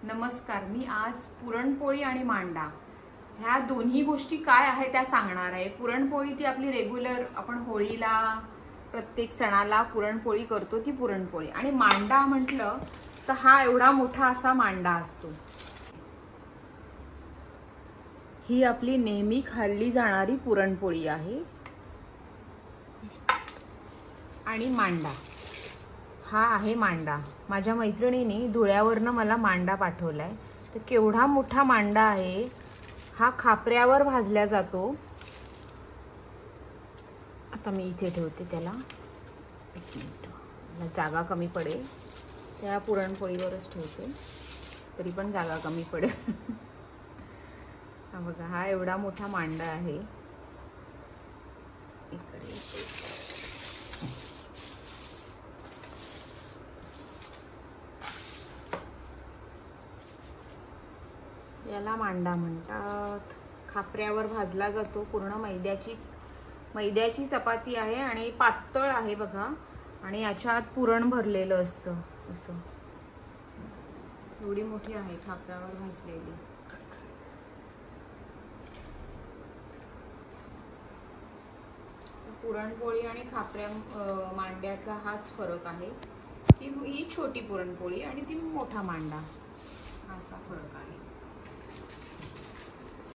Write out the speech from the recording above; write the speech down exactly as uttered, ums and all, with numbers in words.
नमस्कार, मी आज पुरणपोळी आणि मांडा ह्या दोन्ही गोष्टी काय आहे त्या सांगणार आहे। पुरणपोळी ती आपली रेग्युलर आपण होळीला प्रत्येक सणाला पुरणपोळी करतो ती पुरणपोळी, आणि मांडा म्हटलं तर हा एवढा मोठा असा मांडा असतो। ही आपली नेहमी खाल्ली जाणारी पुरणपोळी आहे। आणि मांडा हा आहे मांडा। माझ्या मैत्रिणीने धुळ्यावरनं मला मांडा पाठवलाय, तर केवढा मोठा मांडा आहे हा। खापऱ्यावर भाजला जातो। आता मी इथे ठेवते त्याला, एक मिनिट, मला जागा कमी पडेल त्या पुरणपोळीवरच ठेवते, तरी पण जागा कमी पडेल। हा बघा, हा एवढा मोठा मांडा आहे। इकडे याला मांडा म्हणतात। खापऱ्यावर भाजला जातो। पूर्ण मैद्याचीच मैद्याची चपाती आहे आणि पातळ आहे बघा, आणि याच्यात पुरण भरलेलं असतं। असं एवढी मोठी आहे खापऱ्यावर भाजलेली। पुरणपोळी आणि खापऱ्या मांड्याचा हाच फरक आहे की ही छोटी पुरणपोळी आणि ती मोठा मांडा, असा फरक आहे।